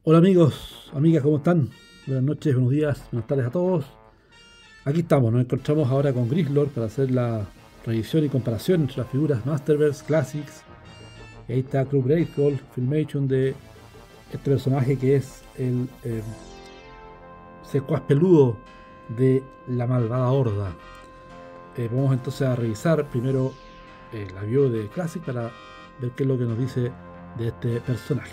Hola amigos, amigas, ¿cómo están? Buenas noches, buenos días, buenas tardes a todos. Aquí estamos, nos encontramos ahora con Grislord para hacer la revisión y comparación entre las figuras Masterverse, Classics. Y ahí está Club Grayskull, Filmation de este personaje que es el secuaz peludo de la malvada horda. Vamos entonces a revisar primero la bio de Classic para ver qué es lo que nos dice de este personaje.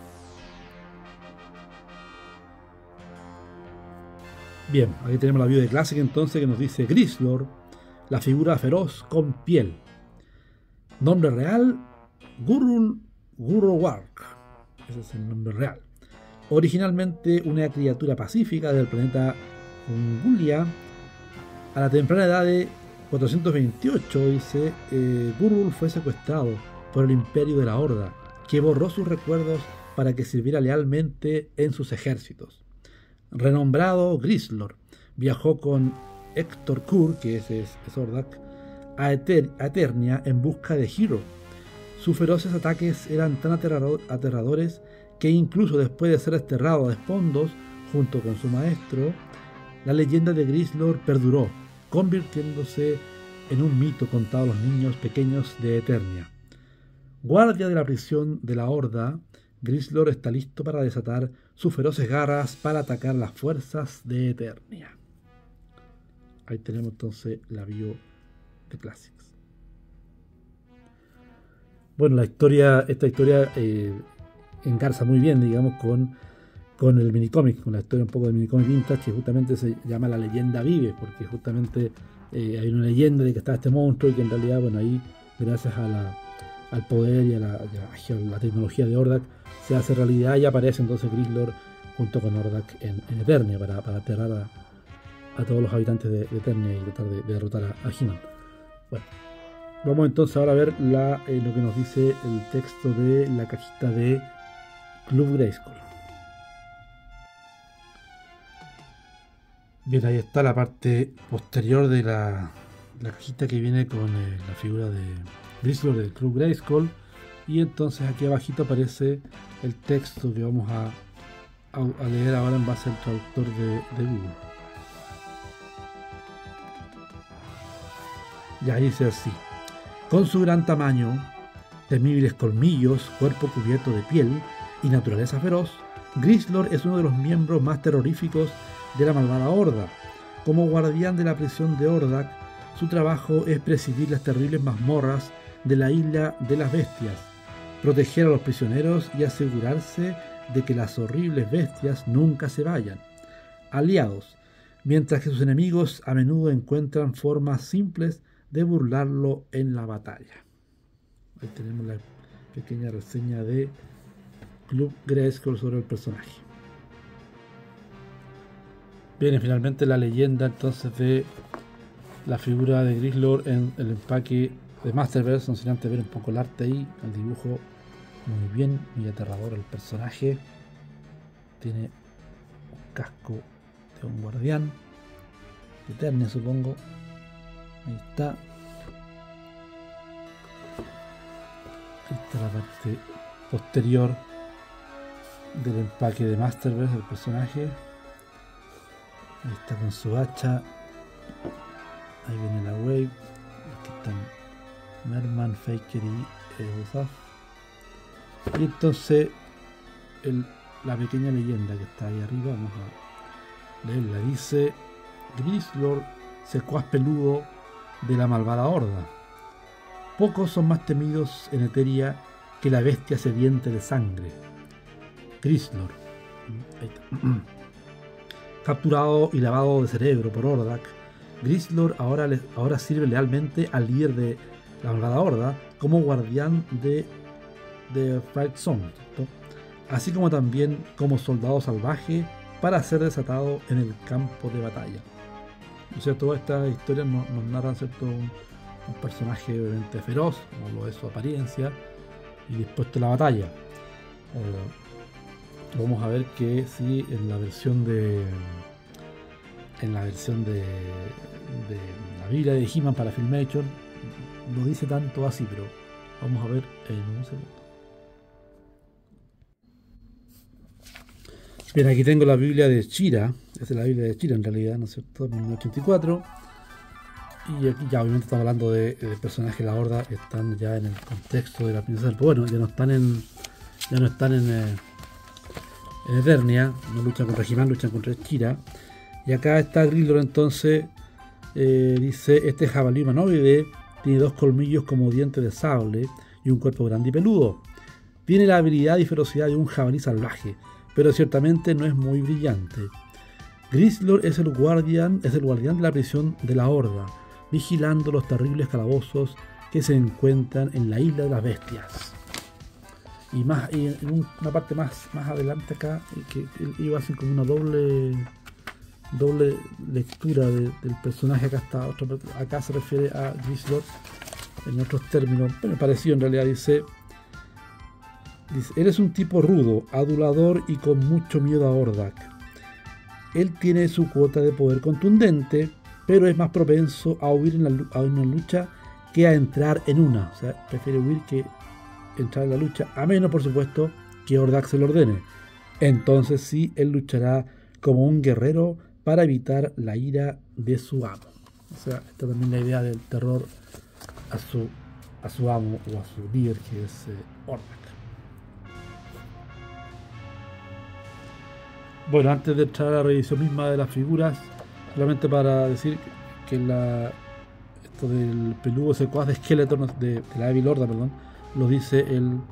Bien, aquí tenemos la bio de Classic entonces que nos dice Grislord, la figura feroz con piel. Nombre real, Gurul Gurrowark. Ese es el nombre real. Originalmente una criatura pacífica del planeta Ungulia, a la temprana edad de 428, dice, Gurul fue secuestrado por el imperio de la Horda, que borró sus recuerdos para que sirviera lealmente en sus ejércitos. Renombrado Grislord, viajó con Héctor Kur, que es Hordak, a Eternia en busca de Hero. Sus feroces ataques eran tan aterradores que incluso después de ser desterrado a Despondos junto con su maestro, la leyenda de Grislord perduró, convirtiéndose en un mito contado a los niños pequeños de Eternia. Guardia de la prisión de la Horda, Grislord está listo para desatar sus feroces garras para atacar las fuerzas de Eternia. Ahí tenemos entonces la bio de Classics. Bueno, esta historia engarza muy bien, digamos, con el minicómic, con la historia un poco del minicómic vintage, que justamente se llama La Leyenda Vive, porque justamente hay una leyenda de que está este monstruo y que en realidad, bueno, ahí, gracias al poder y a la tecnología de Hordak, se hace realidad y aparece entonces Grislord junto con Hordak en Eternia para aterrar a todos los habitantes de Eternia y tratar de derrotar a He-Man. Bueno, vamos entonces ahora a ver lo que nos dice el texto de la cajita de Club Grayskull. Bien, ahí está la parte posterior de la cajita que viene con la figura de Grislord del Club Grayskull, y entonces aquí abajito aparece el texto que vamos a leer ahora en base al traductor de Google. Ya dice así: con su gran tamaño, temibles colmillos, cuerpo cubierto de piel y naturaleza feroz, Grislord es uno de los miembros más terroríficos de la malvada Horda. Como guardián de la prisión de Hordak, su trabajo es presidir las terribles mazmorras de la isla de las bestias, proteger a los prisioneros y asegurarse de que las horribles bestias nunca se vayan. Aliados, mientras que sus enemigos a menudo encuentran formas simples de burlarlo en la batalla. Ahí tenemos la pequeña reseña de Club Grayskull sobre el personaje. Viene finalmente la leyenda entonces de la figura de Grislord en el empaque de Masterverse. No sin antes ver un poco el arte ahí, el dibujo muy bien, muy aterrador el personaje. Tiene un casco de un guardián de Eternia, supongo. Ahí está. Ahí está la parte posterior del empaque de Masterverse del personaje. Ahí está con su hacha. Ahí viene la Wave. Aquí están Merman, Faker y Usaf. Y entonces la pequeña leyenda que está ahí arriba, vamos a leerla. Dice: Grislord, secuaz peludo de la malvada Horda. Pocos son más temidos en Eteria que la bestia sediente de sangre. Grislord, capturado y lavado de cerebro por Hordak, Grislord ahora sirve lealmente al líder de la malvada Horda como guardián de Fight Zone, ¿cierto? Así como también como soldado salvaje para ser desatado en el campo de batalla. O sea, todas estas historias nos narran, ¿cierto?, un personaje obviamente feroz, como lo es su apariencia, y dispuesto a la batalla. Vamos a ver que sí, en la versión de la Biblia de He-Man para Filmation no dice tanto así, pero vamos a ver en un segundo. Bien, aquí tengo la Biblia de Chira. Esta es la Biblia de Chira en realidad, ¿no es cierto? 1984. Y aquí ya obviamente estamos hablando de personajes de la Horda que están ya en el contexto de la princesa del Bueno, ya no están en Eternia, no luchan contra He-Man, luchan contra Chira. Y acá está Grislor entonces, dice, este jabalí humanoide tiene 2 colmillos como dientes de sable y un cuerpo grande y peludo. Tiene la habilidad y ferocidad de un jabalí salvaje, pero ciertamente no es muy brillante. Grislor es el guardián de la prisión de la Horda, vigilando los terribles calabozos que se encuentran en la isla de las bestias. Y en una parte más adelante acá, que iba a ser como una doble lectura del personaje. Acá se refiere a Grislor en otros términos, bueno, parecido en realidad. Dice, eres un tipo rudo, adulador y con mucho miedo a Hordak. Él tiene su cuota de poder contundente, pero es más propenso a huir a una lucha que a entrar en una. O sea, prefiere huir que entrar en la lucha, a menos, por supuesto, que Hordak se lo ordene. Entonces sí, él luchará como un guerrero para evitar la ira de su amo. O sea, está también la idea del terror a su amo o a su líder, que es Hordak. Bueno, antes de entrar a la revisión misma de las figuras, solamente para decir que esto del peludo secuaz de Skeletor, de la Evil Horda, perdón, lo dice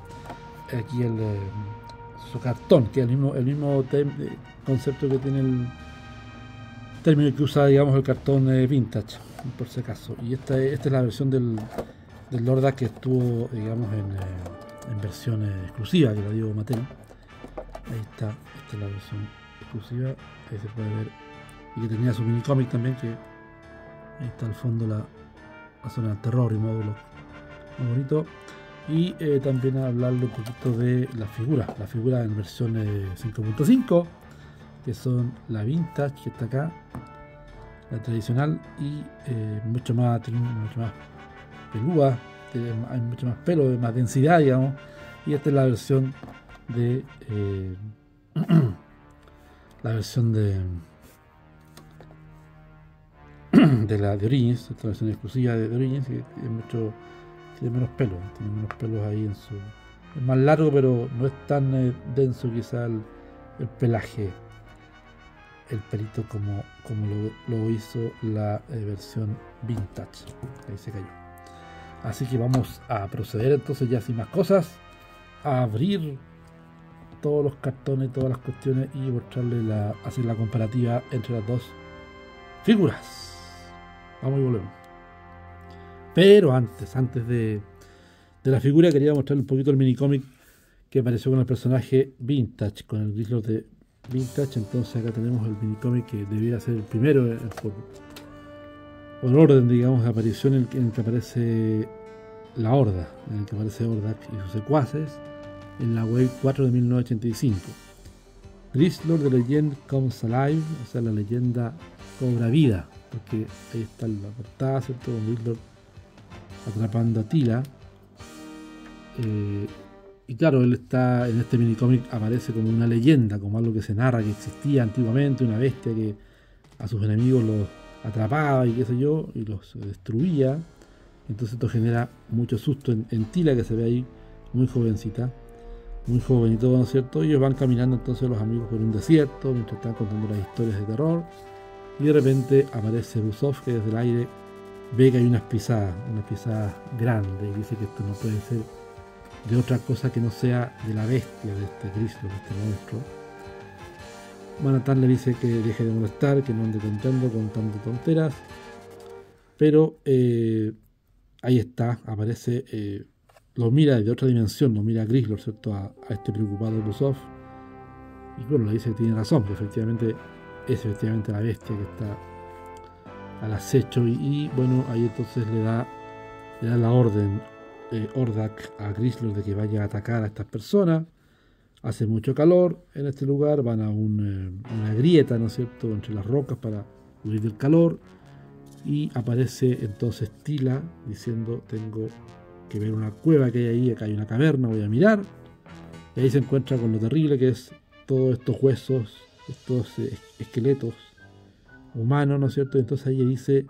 su cartón, que es el mismo concepto que tiene el término que usa, digamos, el cartón vintage, por si acaso. Y esta es la versión del Horda que estuvo, digamos, en versión exclusiva, que la dio Mattel. Ahí está, esta es la versión exclusiva, ahí se puede ver, y que tenía su mini cómic también, que ahí está al fondo la zona del terror y módulo muy bonito. Y también hablarle un poquito de las figuras en versión 5.5, que son la vintage, que está acá, la tradicional, y mucho más pelúa, hay mucho más pelo, más densidad, digamos. Y esta es la versión de la de Origins, esta versión exclusiva de Origins, que tiene menos pelos ahí es más largo, pero no es tan denso quizá el pelaje, el pelito como lo hizo la versión vintage. Ahí se cayó. Así que vamos a proceder entonces, ya sin más cosas, a abrir todos los cartones, todas las cuestiones, y mostrarle hacer la comparativa entre las dos figuras. Vamos y volvemos. Pero antes de la figura, quería mostrarle un poquito el minicómic que apareció con el personaje Vintage, con el Grislor de Vintage. Entonces acá tenemos el minicómic que debiera ser el primero por orden, digamos, de aparición, en el que aparece la Horda, en el que aparece Hordak y sus secuaces en la Wave 4 de 1985. Grislor de Legend Comes Alive, o sea, la leyenda cobra vida, porque ahí está la portada, ¿cierto? Con Grislor atrapando a Teela. Y claro, él está en este minicómic, aparece como una leyenda, como algo que se narra que existía antiguamente, una bestia que a sus enemigos los atrapaba y qué sé yo, y los destruía. Entonces esto genera mucho susto en Teela, que se ve ahí muy jovencita, muy joven y todo, ¿no es cierto? Y ellos van caminando entonces los amigos por un desierto mientras están contando las historias de terror, y de repente aparece Busov, que desde el aire ve que hay unas pisadas grandes, y dice que esto no puede ser de otra cosa que no sea de la bestia, de este Grislor, de este monstruo. Manhattan le dice que deje de molestar, que no ande contando tonteras, pero ahí está, aparece, lo mira desde otra dimensión, lo mira a Grislor, ¿cierto? A este preocupado Busov, y bueno, le dice que tiene razón, que efectivamente es la bestia que está al acecho, y bueno, ahí entonces le da la orden Hordak a Grislor de que vaya a atacar a estas personas. Hace mucho calor en este lugar, van a una grieta, ¿no es cierto?, entre las rocas para huir del calor, y aparece entonces Teela diciendo: tengo que ver una cueva que hay ahí, acá hay una caverna, voy a mirar. Y ahí se encuentra con lo terrible que es todos estos huesos, estos esqueletos humanos, ¿no es cierto? Entonces ahí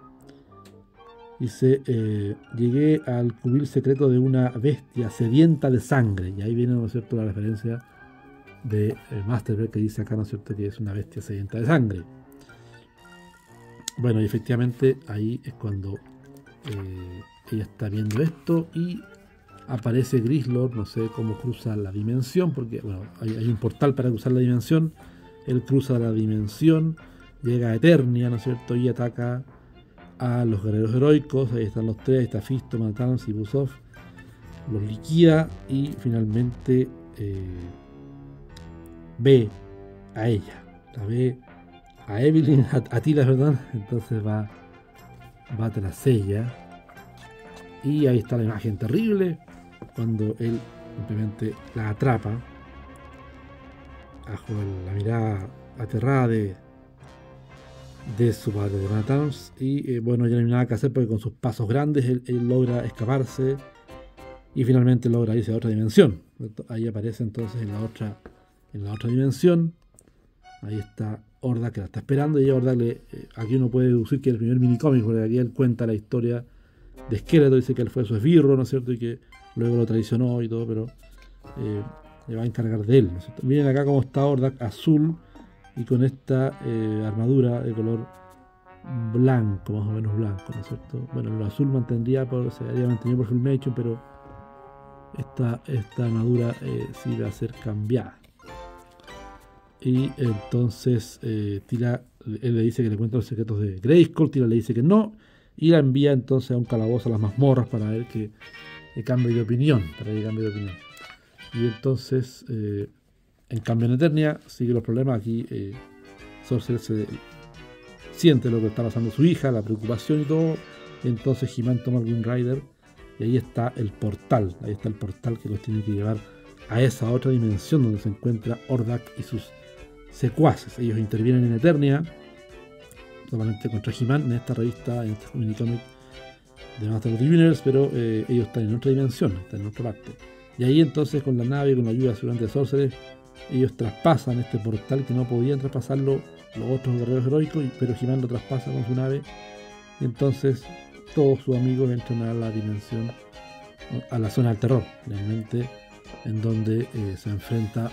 dice, llegué al cubil secreto de una bestia sedienta de sangre. Y ahí viene, ¿no es cierto?, la referencia de Masterverse que dice acá, ¿no es cierto?, que es una bestia sedienta de sangre. Bueno, y efectivamente ahí es cuando ella está viendo esto y aparece Grislor, no sé cómo cruza la dimensión, porque bueno, hay un portal para cruzar la dimensión. Él cruza la dimensión, llega a Eternia, ¿no es cierto?, y ataca a los guerreros heroicos. Ahí están los tres, ahí está Fisto, Matans y Busov. Los liquida y finalmente ve a ella, la ve a Evelyn, a Tila, perdón. Entonces va tras ella y ahí está la imagen terrible cuando él simplemente la atrapa bajo la mirada aterrada de su padre, de Matans. Y bueno, ya no hay nada que hacer porque con sus pasos grandes él logra escaparse y finalmente logra irse a otra dimensión. Ahí aparece entonces en la otra dimensión. Ahí está Hordak, que la está esperando, y Hordak aquí uno puede deducir que es el primer minicómic, porque aquí él cuenta la historia de Skeletor, dice que él fue su esbirro, ¿no es cierto?, y que luego lo traicionó y todo, pero le va a encargar de él, ¿no es cierto? Miren acá cómo está Hordak, azul y con esta armadura de color blanco, más o menos blanco, ¿no es cierto? Bueno, el azul se habría mantenido por Filmation, pero esta armadura sí va a ser cambiada. Y entonces Tila, él le dice que le cuenta los secretos de Grayskull. Tila le dice que no, y la envía entonces a un calabozo, a las mazmorras, para ver que cambie de opinión, y entonces en cambio en Eternia sigue los problemas. Aquí Sorcerer se siente lo que está pasando a su hija, la preocupación y todo, y entonces He-Man toma el Wind Rider y ahí está el portal que los tiene que llevar a esa otra dimensión donde se encuentra Hordak y sus secuaces. Ellos intervienen en Eternia solamente contra He-Man en esta revista, en este minicomic de Master of the Universe, pero ellos están en otra dimensión, están en otra parte. Y ahí entonces con la nave, con la ayuda seguramente de Sorcerer, ellos traspasan este portal que no podían traspasarlo los otros guerreros heroicos, pero He-Man lo traspasa con su nave. Y entonces todos sus amigos entran a la dimensión, a la zona del terror, realmente, en donde se enfrenta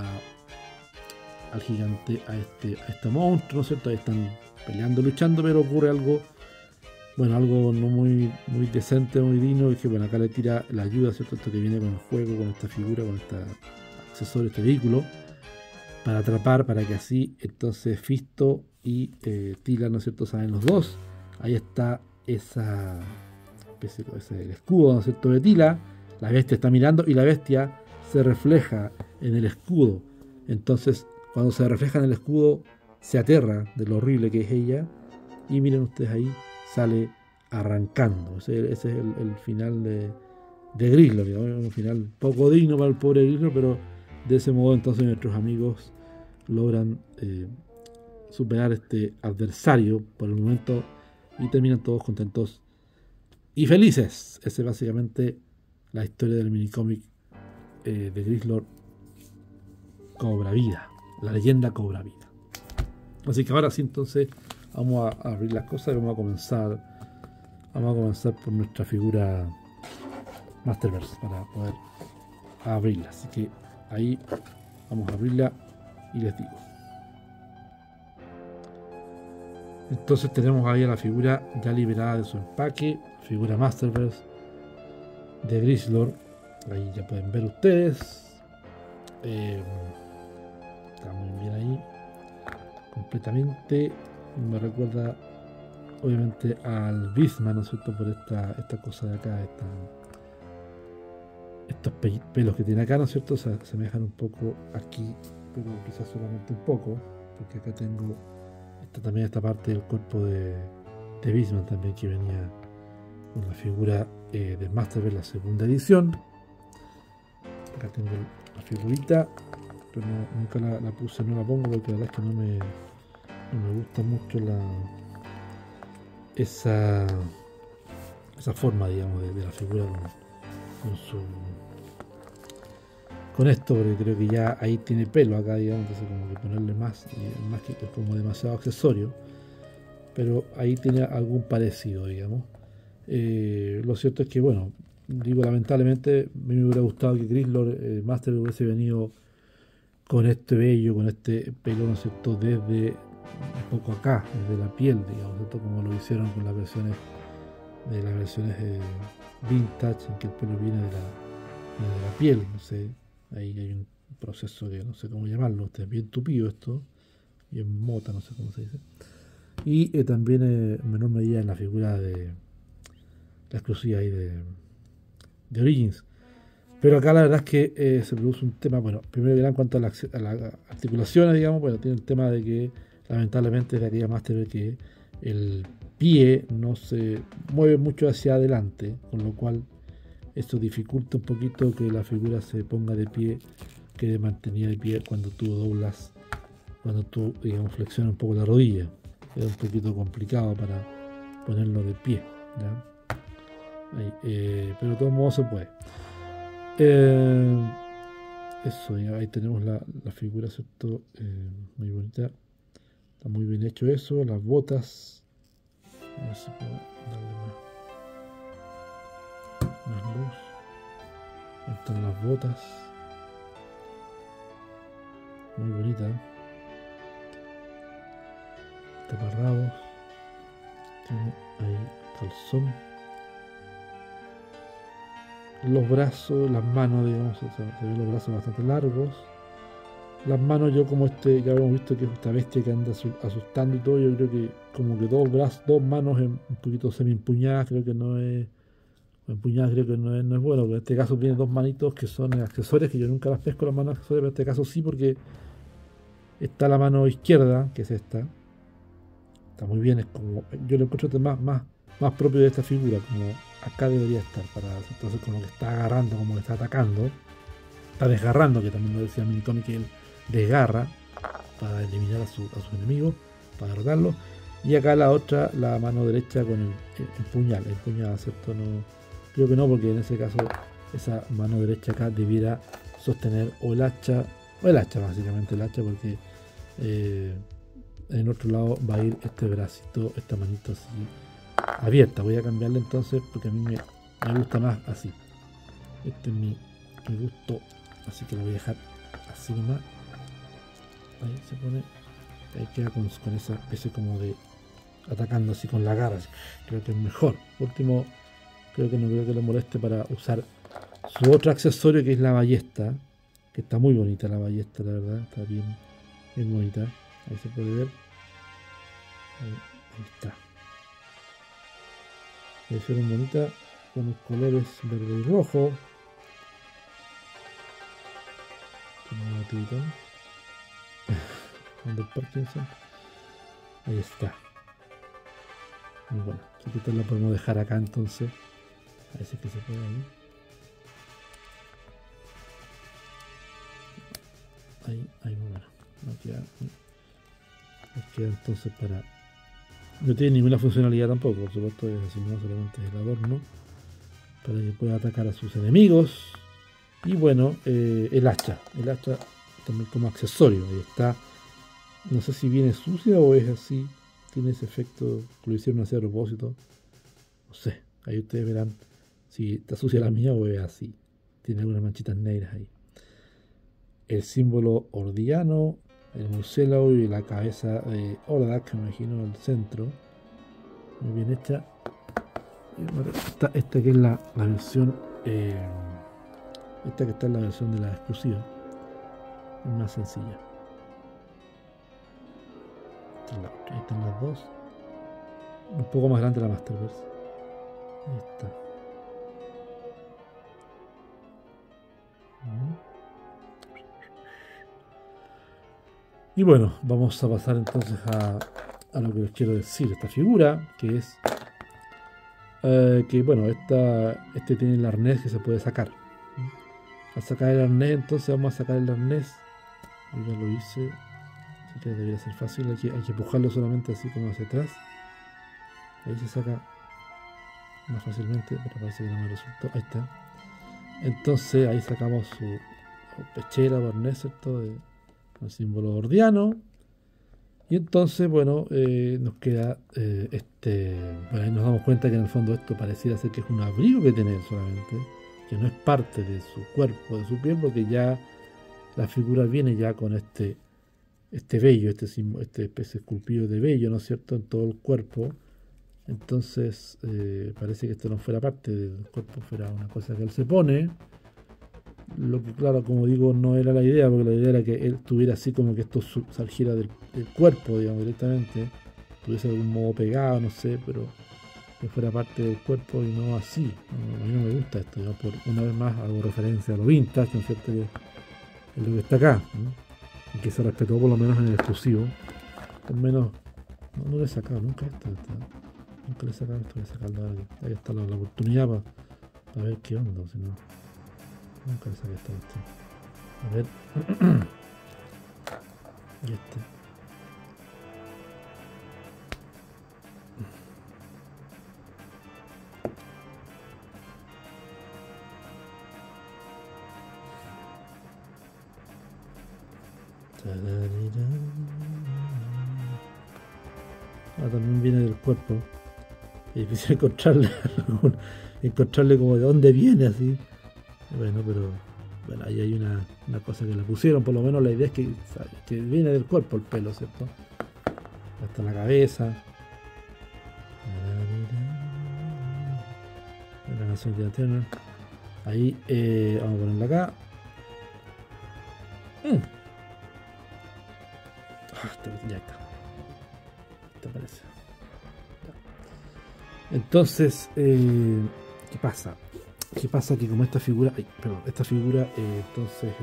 al gigante, a este monstruo, ¿no es cierto? Ahí están peleando, luchando, pero ocurre algo no muy decente, muy digno, y que bueno, acá le tira la ayuda, ¿cierto? Esto que viene con el juego, con esta figura, con este accesorio, este vehículo, para atrapar, para que así entonces Fisto y Tila, ¿no es cierto?, salen los dos. Ahí está el escudo, ¿no es cierto?, de Tila. La bestia está mirando y la bestia se refleja en el escudo. Entonces, cuando se refleja en el escudo, se aterra de lo horrible que es ella. Y miren ustedes ahí, sale arrancando. Ese es el final de Grislor, un final poco digno para el pobre Grislor, pero de ese modo entonces nuestros amigos logran superar este adversario por el momento y terminan todos contentos y felices. Esa es básicamente la historia del minicómic de Grislor Cobra Vida, la leyenda Cobra Vida. Así que ahora sí, entonces vamos a abrir las cosas y vamos a comenzar por nuestra figura Masterverse para poder abrirla. Así que ahí vamos a abrirla y les digo. Entonces tenemos ahí a la figura ya liberada de su empaque, figura Masterverse de Grislor. Ahí ya pueden ver ustedes. Está muy bien ahí, completamente. Me recuerda obviamente al Beastman, ¿no es cierto?, por esta cosa de acá, estos pelos que tiene acá, ¿no es cierto? Se asemejan un poco aquí, pero quizás solamente un poco, porque acá tengo también esta parte del cuerpo de Beastman también, que venía con la figura de Masterverse, la segunda edición. Acá tengo la figurita, pero nunca la puse, no la pongo porque la verdad es que no me gusta mucho esa forma, digamos, de la figura con con esto, porque creo que ya ahí tiene pelo acá, digamos, entonces como que ponerle más, más que es como demasiado accesorio, pero ahí tiene algún parecido, digamos. Lo cierto es que, bueno, digo, lamentablemente, a mí me hubiera gustado que Grislor Master hubiese venido con este vello, con este pelo, ¿no es cierto?, desde un poco acá, desde la piel, digamos, ¿cierto?, como lo hicieron con las versiones vintage, en que el pelo viene de la piel, no sé, ahí hay un proceso que no sé cómo llamarlo, es bien tupido esto, bien mota, no sé cómo se dice. Y también en menor medida en la figura de la exclusiva ahí de Origins. Pero acá la verdad es que se produce un tema, bueno, primero que nada en cuanto a las articulaciones, digamos, bueno, tiene el tema de que lamentablemente es de aquella Master que el pie no se mueve mucho hacia adelante, con lo cual esto dificulta un poquito que la figura se ponga de pie, quede mantenida de pie cuando tú doblas, cuando tú, digamos, flexionas un poco la rodilla. Es un poquito complicado para ponerlo de pie, ¿ya? Ahí, pero de todos modos se puede. Eso, ya, ahí tenemos la figura, ¿cierto? Muy bonita. Está muy bien hecho eso. Las botas. A ver si puedo darle más luz. Ahí están las botas. Muy bonita. Taparrabos. Tiene ahí calzón. Los brazos, las manos, digamos, o sea, se ven los brazos bastante largos. Las manos, yo como ya hemos visto que es esta bestia que anda asustando y todo, yo creo que como que dos manos un poquito semi empuñadas, creo que no es, o empuñadas creo que no es bueno, pero en este caso tiene dos manitos que son accesorios, que yo nunca las pesco las manos accesorias, pero en este caso sí, porque está la mano izquierda, que es esta, está muy bien, es como, yo lo encuentro más propio de esta figura, como acá debería estar, entonces como que está agarrando, como que está atacando, está desgarrando, que también lo decía Minitomi, que él desgarra para eliminar a sus enemigos, para derrotarlos. Y acá la otra, la mano derecha con el puñal, ¿cierto? No, creo que no, porque en ese caso esa mano derecha acá debiera sostener o el hacha básicamente el hacha, porque en el otro lado va a ir este bracito, esta manito así abierta. Voy a cambiarle entonces porque a mí me gusta más así. Este es mi gusto, así que lo voy a dejar así nomás. Ahí se pone, ahí queda con esa especie como de atacando así con la garra. Creo que es mejor. Por último, creo que no creo que le moleste para usar su otro accesorio, que es la ballesta, que está muy bonita la ballesta, la verdad, está bien bonita. Ahí se puede ver. Ahí está. La hicieron bonita con los colores verde y rojo. Del Parkinson. Ahí está. Muy bueno. Esta la podemos dejar acá entonces. A ver si es que se puede ahí. Ahí muy bueno. Nos queda entonces para. No tiene ninguna funcionalidad tampoco, por supuesto, es así, no solamente es el adorno. Para que pueda atacar a sus enemigos. Y bueno, el hacha también como accesorio. Ahí está. No sé si viene sucia o es así. Tiene ese efecto que lo hicieron así a propósito. No sé. Ahí ustedes verán si está sucia la mía o es así. Tiene algunas manchitas negras ahí. El símbolo ordiano, el murciélago y la cabeza de Hordak, me imagino, al centro. Muy bien hecha. Esta que es la versión. Esta que está en la versión de la exclusiva. Es más sencilla. Ahí están las dos. Un poco más grande la Masterverse. Ahí está. Y bueno, vamos a pasar entonces a lo que les quiero decir. Esta figura, que es que bueno, este tiene el arnés que se puede sacar. Al sacar el arnés, entonces vamos a sacar el arnés. Yo ya lo hice, así que debería ser fácil. Hay que empujarlo solamente así como hacia atrás. Ahí se saca más fácilmente, pero parece que no me resultó. Ahí está. Entonces ahí sacamos o pechera o arnés, ¿cierto? El símbolo ordiano. Y entonces, bueno, nos queda bueno, ahí nos damos cuenta que en el fondo esto pareciera ser que es un abrigo que tiene él solamente, que no es parte de su cuerpo, de su piel, porque ya la figura viene ya con este vello, este especie esculpido de vello, ¿no es cierto?, en todo el cuerpo. Entonces, parece que esto no fuera parte del cuerpo, fuera una cosa que él se pone. Lo que, claro, como digo, no era la idea, porque la idea era que él tuviera así como que esto saliera del cuerpo, digamos, directamente, tuviese de algún modo pegado, no sé, pero que fuera parte del cuerpo y no así. A mí no me gusta esto, digamos, por una vez más hago referencia a lo vintage, ¿no es cierto?, que es lo que está acá, ¿no? Y que se respetó por lo menos en el exclusivo. Al menos, no le he sacado nunca esto, nunca le he sacado esto, voy a sacarlo ahora, ahí está la oportunidad para ver qué onda, si no. Nunca le saqué esta cuestión. A ver. Y este. También viene del cuerpo. Es difícil encontrarle como de dónde viene así. Bueno, pero bueno, ahí hay una cosa que le pusieron, por lo menos la idea es que viene del cuerpo el pelo, ¿cierto? Hasta la cabeza. La canción de Turner. Ahí, vamos a ponerla acá. Ya está. ¿Te parece? Entonces, ¿qué pasa? ¿Qué pasa? Que como esta figura, entonces,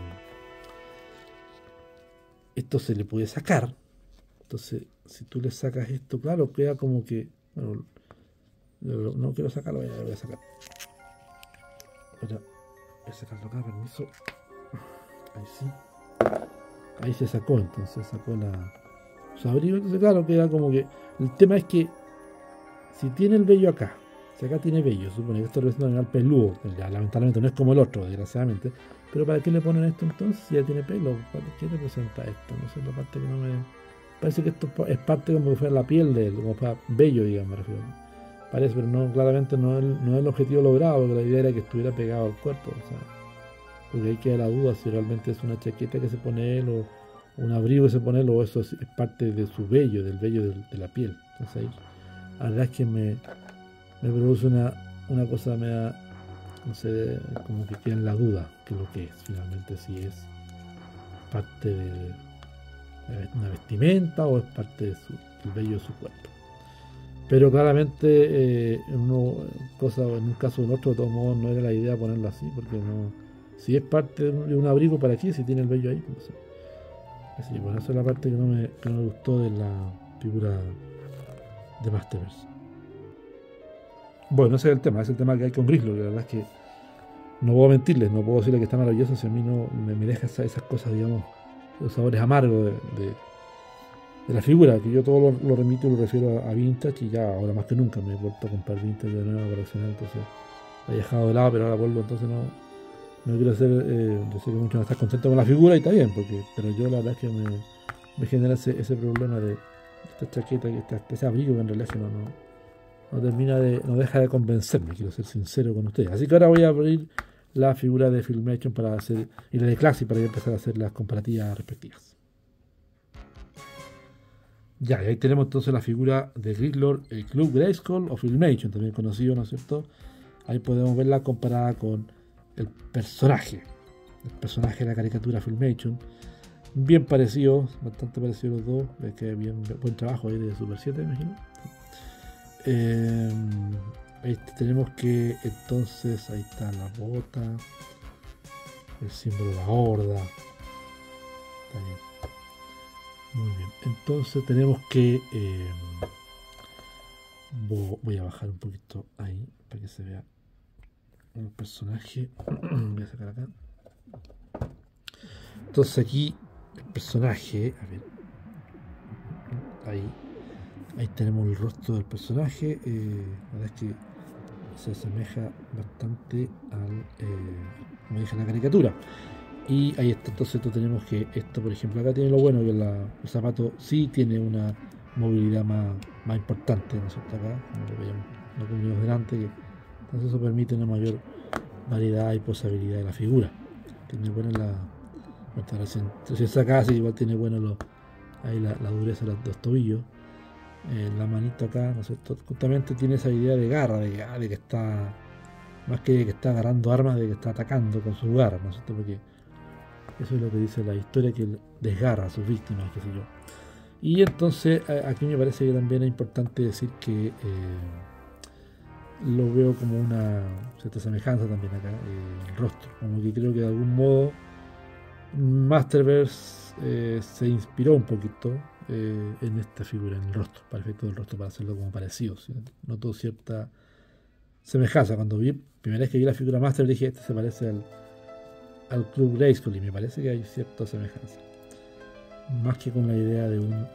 esto se le puede sacar. Entonces, si tú le sacas esto, claro, queda como que, bueno, no quiero sacarlo, lo voy a sacar. Voy a sacarlo acá, permiso. Ahí sí. Ahí se sacó, entonces sacó su abrigo. Entonces, claro, queda como que, el tema es que si tiene el vello acá, si acá tiene vello, supone que esto representa al peludo, ya, lamentablemente no es como el otro, desgraciadamente, pero ¿para qué le ponen esto entonces si ya tiene pelo? ¿Qué representa esto? No sé, la parte que no me... Parece que esto es parte como que fuera la piel de él, como para vello, digamos, me refiero. Parece, pero no, claramente no es el objetivo logrado, porque la idea era que estuviera pegado al cuerpo, o sea, porque ahí queda la duda si realmente es una chaqueta que se pone él, o un abrigo que se pone él, o eso es parte de su vello, del vello de la piel. Entonces ahí, la verdad es que me produce una cosa, me da, no sé, como que queda en la duda que lo que es, finalmente, si es parte de una vestimenta o es parte del vello de su cuerpo. Pero claramente en un caso o en otro, de todos modos, no era la idea ponerlo así, porque no, si es parte de un abrigo, ¿para qué? Si tiene el vello ahí, no sé. Así, bueno, esa es la parte que no me gustó de la figura de Masterverse. Bueno, ese es el tema que hay con Grizzlord. La verdad es que no puedo mentirles, no puedo decirle que está maravilloso si a mí no me deja esas cosas, digamos, los sabores amargos de la figura, que yo todo lo remito y lo refiero a vintage, y ya ahora más que nunca me he vuelto a comprar vintage de nuevo a coleccionar, entonces lo he dejado de lado, pero ahora vuelvo, entonces no quiero hacer, yo sé que muchos no están contentos con la figura y está bien, pero yo la verdad es que me genera ese problema de esta chaqueta, ese abrigo que en realidad no deja de convencerme, quiero ser sincero con ustedes. Así que ahora voy a abrir la figura de Filmation y la de Classic para empezar a hacer las comparativas respectivas. Ya, y ahí tenemos entonces la figura de Grizzlord, el Club Grayskull o Filmation, también conocido, ¿no es cierto? Ahí podemos verla comparada con el personaje de la caricatura Filmation. Bien parecido, bastante parecido los dos. Es que buen trabajo ahí de Super 7, me imagino. Ahí tenemos que entonces ahí está la bota, el símbolo de la horda. Está bien. Muy bien. Entonces tenemos que voy a bajar un poquito ahí para que se vea el personaje. Voy a sacar acá. Entonces aquí el personaje, a ver, ahí tenemos el rostro del personaje. La verdad es que se asemeja bastante como dije, en la caricatura. Y ahí está, entonces tenemos que esto, por ejemplo, acá tiene lo bueno que el zapato sí tiene una movilidad más importante, ¿no es cierto? Acá, como lo que vimos delante, que entonces eso permite una mayor variedad y posibilidad de la figura. Tiene buena recién sacada, así que igual tiene bueno ahí la dureza de los tobillos. La manito acá, ¿no es cierto? Justamente tiene esa idea de garra, de que está, más que está agarrando armas, de que está atacando con sus garras, ¿no es cierto? Porque eso es lo que dice la historia, que él desgarra a sus víctimas, qué sé yo. Y entonces aquí me parece que también es importante decir que lo veo como una cierta semejanza también acá, el rostro, como que creo que de algún modo Masterverse se inspiró un poquito en esta figura, en el rostro, para efecto del rostro, para hacerlo como parecido, ¿sí? Noto cierta semejanza. Cuando primera vez que vi la figura Master dije, este se parece al Club Grayskull, y me parece que hay cierta semejanza. Más que con la idea de un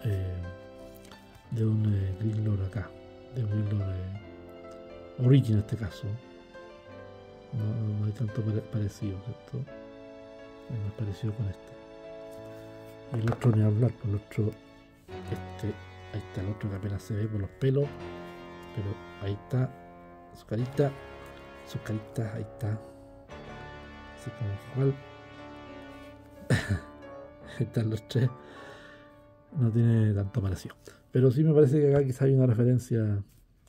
Gridlord acá, de un Gridlord Origin en este caso. No hay tanto parecido, ¿cierto? Es más parecido con este. Y el otro ni hablar, por el otro, ahí está el otro que apenas se ve por los pelos, pero ahí está su carita, ahí está. Así como igual. Ahí están los tres. No tiene tanto parecido. Pero sí me parece que acá quizá hay una referencia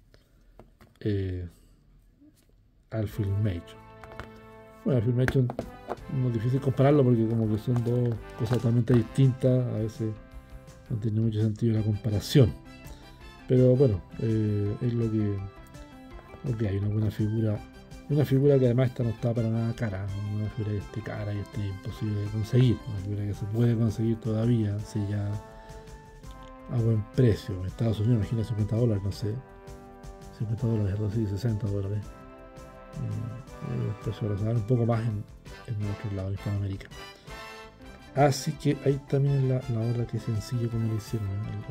al Filmation. Bueno, el Filmation no es difícil compararlo porque como que son dos cosas totalmente distintas, a veces no tiene mucho sentido la comparación. Pero bueno, es lo que hay, una buena figura. Una figura que además esta no está para nada cara, una figura que esté cara y esté imposible de conseguir, una figura que se puede conseguir todavía, si ya a buen precio. En Estados Unidos, imagina $50, no sé, $50, algo así, $60. Precio ahora un poco más en otros lados, en Hispanoamérica. Así que ahí también la otra, que sencillo como lo hicieron,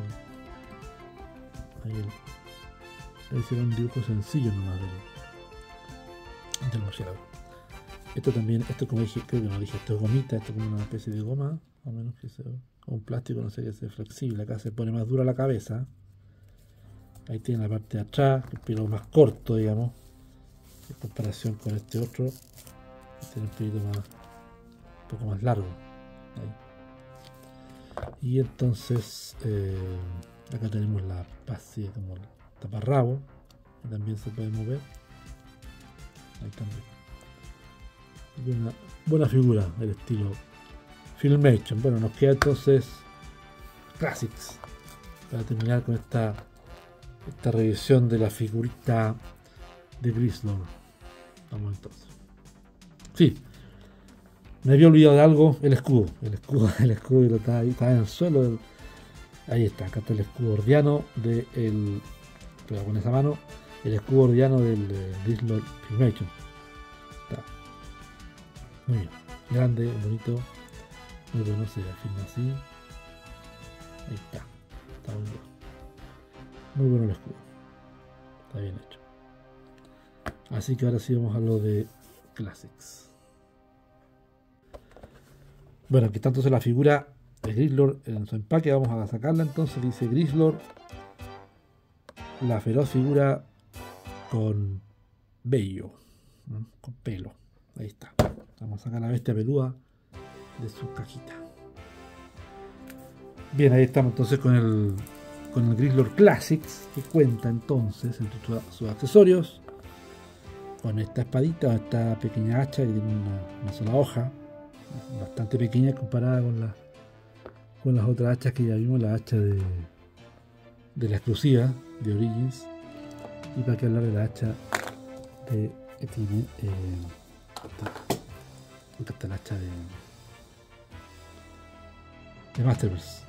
ahí hicieron un dibujo sencillo nomás del murciélago. Esto también, como dije, creo que no dije, esto es gomita, esto es como una especie de goma, a menos que sea, o un plástico, no sé, que sea flexible. Acá se pone más dura la cabeza. Ahí tiene la parte de atrás, el pelo más corto, digamos, en comparación con este otro, tiene un pelito un poco más largo. Ahí. Y entonces acá tenemos la base como el taparrabo, que también se puede mover. Ahí también. Y una buena figura del estilo Filmation. Bueno, nos queda entonces Classics para terminar con esta revisión de la figurita de Gridlord. Vamos entonces. Sí, me había olvidado de algo, el escudo que está ahí, está en el suelo. Ahí está, acá está el escudo ordiano pero con esa mano, el escudo ordiano del Gridlord Filmation. Está muy bien, grande, bonito, muy bueno, se afirma así. Ahí está muy bueno. Muy bueno el escudo, está bien hecho. Así que ahora sí vamos a lo de Classics. Bueno, aquí está entonces la figura de Gridlord en su empaque. Vamos a sacarla entonces. Dice Gridlord, la feroz figura con vello, ¿no? Con pelo. Ahí está. Vamos a sacar la bestia peluda de su cajita. Bien, ahí estamos entonces con el Gridlord Classics, que cuenta entonces entre sus accesorios con esta espadita, esta pequeña hacha que tiene una sola hoja, bastante pequeña comparada con las otras hachas que ya vimos, la hacha de la exclusiva de Origins. Y para que hablar de la hacha que tiene acá está la hacha de Masterverse.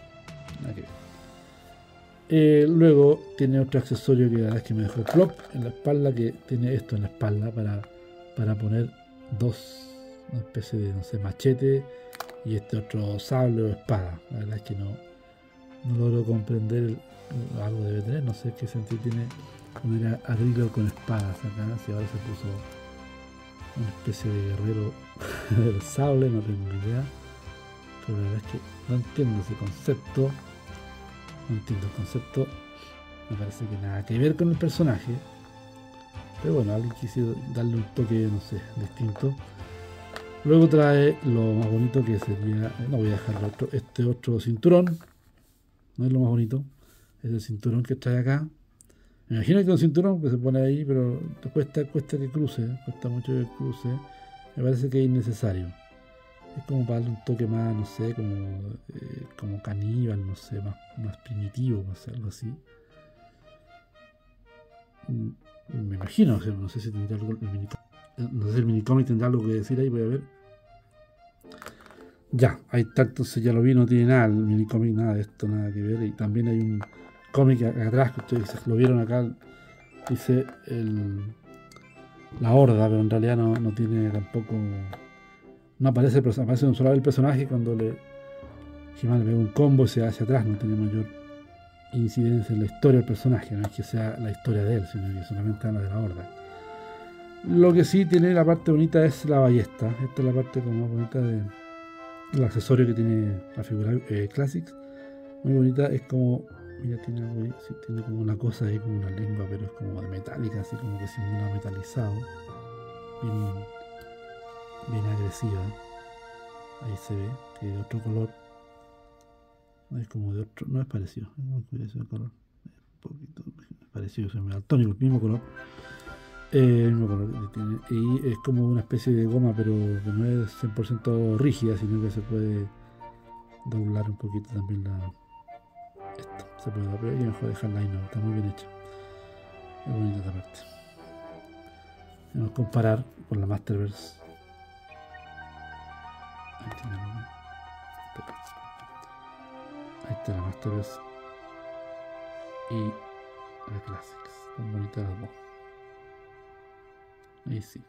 Luego tiene otro accesorio que la verdad es que me dejó plop en la espalda, que tiene esto en la espalda para poner una especie de, no sé, machete y este otro sable o espada. La verdad es que no logro comprender, algo debe tener, no sé qué sentido tiene poner a Gridlord con espadas acá, si ahora se puso una especie de guerrero El sable, no tengo idea. Pero la verdad es que no entiendo ese concepto. No entiendo el concepto. Me parece que nada que ver con el personaje. Pero bueno, alguien quise darle un toque, no sé, distinto. Luego trae lo más bonito que sería. No voy a dejar este otro cinturón. No es lo más bonito. Es el cinturón que trae acá. Me imagino que es un cinturón que se pone ahí, pero cuesta que cruce. Cuesta mucho que cruce. Me parece que es innecesario. Es como para darle un toque más, no sé, como caníbal, no sé, más primitivo, no sé, algo así. Me imagino, o sea, no sé si tendrá algo no sé si el minicómic tendrá algo que decir ahí, voy a ver. Ya, ahí está, entonces ya lo vi, no tiene nada el minicómic, nada de esto, nada que ver. Y también hay un cómic atrás que ustedes lo vieron acá, dice la horda, pero en realidad no tiene tampoco. No aparece aparece un solo el personaje cuando He-Man le pega un combo y se va hacia atrás, no tiene mayor incidencia en la historia del personaje, no es que sea la historia de él, sino que solamente habla de la horda. Lo que sí tiene la parte bonita es la ballesta. Esta es la parte como más bonita del accesorio que tiene la figura Classics. Muy bonita, es como, mira, tiene algo ahí, sí, tiene como una cosa ahí, como una lengua, pero es como de metálica, así como que simula metalizado. Bien agresiva. Ahí se ve que de otro color. Es como de otro, no es parecido, es muy curioso el color. Un poquito parecido, se me da el tónico, el mismo color. El mismo color que tiene. Y es como una especie de goma, pero que no es 100% rígida, sino que se puede doblar un poquito también esta. Se puede doblar y mejor dejarla ahí, no, está muy bien hecha. Es bonita esta parte. Vamos a comparar con la Masterverse. Ahí está la Masterverse y la Classics. Están bonitas las dos. Ahí sí.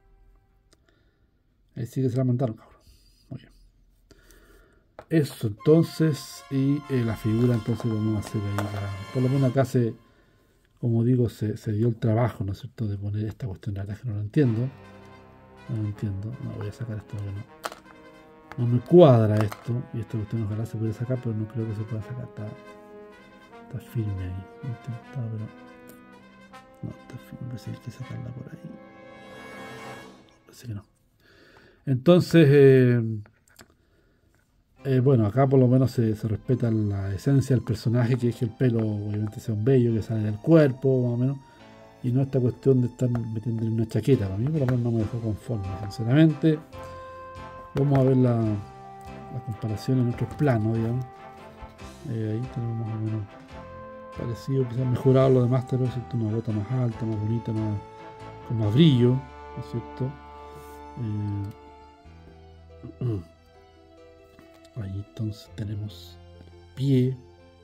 Ahí sí que se la mandaron, cabrón. Muy bien. Eso entonces. Y la figura entonces vamos a hacer ahí. Por lo menos acá como digo, se dio el trabajo, ¿no es cierto?, de poner esta cuestión. La verdad es que no lo entiendo. No lo entiendo. No voy a sacar esto porque no me cuadra esto. Y esta cuestión ojalá se puede sacar, pero no creo que se pueda sacar. Está firme ahí. He intentado, pero no, está firme. Parece que hay que sacarla por ahí. Parece que no. Entonces, bueno, acá por lo menos se respeta la esencia del personaje, que es que el pelo obviamente sea un vello que sale del cuerpo, más o menos, y no esta cuestión de estar metiéndole una chaqueta. Para mí por lo menos no me dejó conforme, sinceramente. Vamos a ver la comparación en otros planos, digamos. Ahí tenemos más o menos parecido, quizás mejorado lo de Master, ¿cierto? Una bota más alta, más bonita, con más brillo, ¿no es cierto? Ahí entonces tenemos el pie,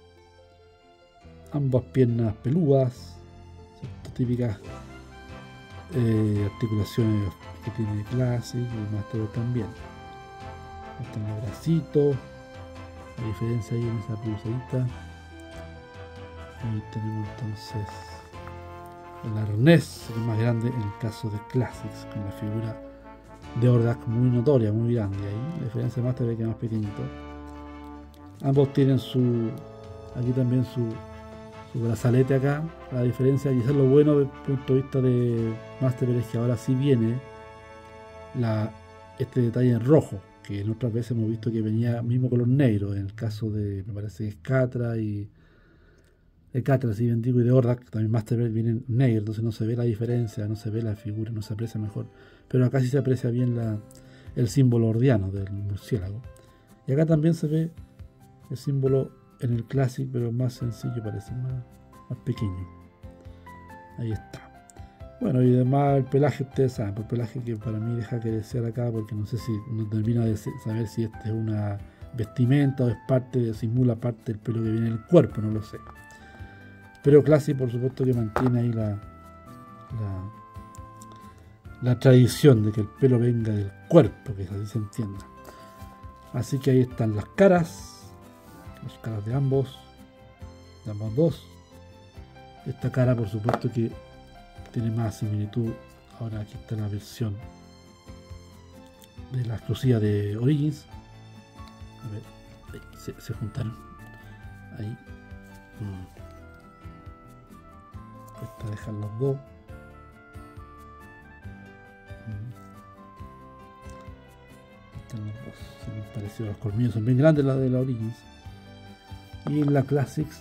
ambas piernas peludas, ¿cierto? Típicas articulaciones que tiene Classic y Master también. Ahí están los bracitos, la diferencia ahí en esa pulsadita. Ahí tenemos entonces el arnés, el más grande en el caso de Classics, con la figura de Hordak muy notoria, muy grande ahí. La diferencia de Master es que es más pequeñito. Ambos tienen aquí también su brazalete acá. La diferencia, quizás lo bueno desde el punto de vista de Master es que ahora sí viene este detalle en rojo, que en otras veces hemos visto que venía mismo color negro, en el caso de, me parece que es Catra y de Catra, sí, Bendigo y de Hordak, también Master vienen negro, entonces no se ve la diferencia, no se ve la figura, no se aprecia mejor. Pero acá sí se aprecia bien el símbolo ordiano del murciélago. Y acá también se ve el símbolo en el Classic, pero más sencillo, parece más pequeño. Ahí está. Bueno, y además el pelaje, ustedes saben, el pelaje que para mí deja que desear acá, porque no sé si no termina de saber si este es una vestimenta o es simula parte del pelo que viene en el cuerpo, no lo sé. Pero Classic, por supuesto, que mantiene ahí la tradición de que el pelo venga del cuerpo, que así se entienda. Así que ahí están las caras de ambos dos. Esta cara, por supuesto, que tiene más similitud. Ahora aquí está la versión de la exclusiva de Origins. A ver, ahí, se juntaron. Ahí. Cuesta dejar los dos. Están los dos. Son muy parecidos. Los colmillos son bien grandes, las de la Origins. Y en la Classics.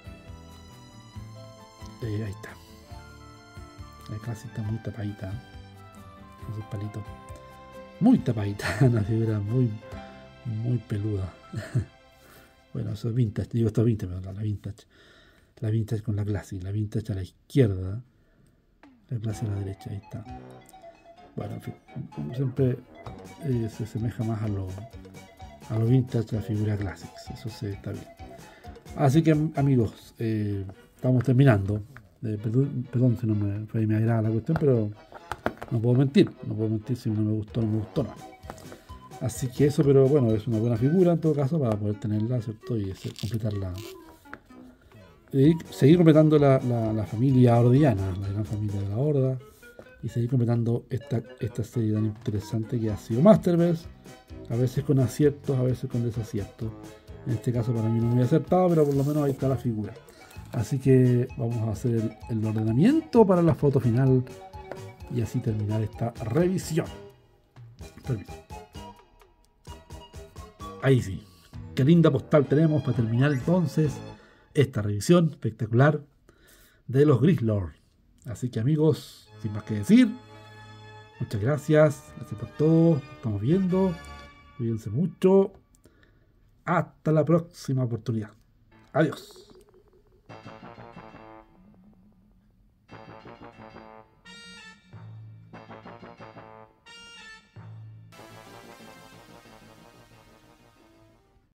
Ahí está. La Classic está muy tapadita. Con sus palitos. Muy tapadita. Una figura muy peluda. Bueno, eso es vintage. Digo, esto es vintage, perdón, la vintage. La vintage con la Classic. La vintage a la izquierda. La Classic a la derecha. Ahí está. Bueno, en fin. Como siempre se asemeja más a lo vintage, la figura Classics. Eso se está bien. Así que, amigos, estamos terminando. Perdón si no me agrada la cuestión, pero no puedo mentir. No puedo mentir si no me gustó, no me gustó, no. Así que eso, pero bueno, es una buena figura en todo caso para poder tenerla, ¿cierto? Y completarla. Y seguir completando la familia hordiana, la gran familia de la Horda. Y seguir completando esta serie tan interesante que ha sido Masterverse. A veces con aciertos, a veces con desaciertos. En este caso para mí no muy acertado, pero por lo menos ahí está la figura. Así que vamos a hacer el ordenamiento para la foto final. Y así terminar esta revisión. Permiso. Ahí sí. Qué linda postal tenemos para terminar entonces esta revisión espectacular de los Grislord. Así que, amigos, sin más que decir, muchas gracias. Gracias por todo. Estamos viendo. Cuídense mucho. Hasta la próxima oportunidad. Adiós.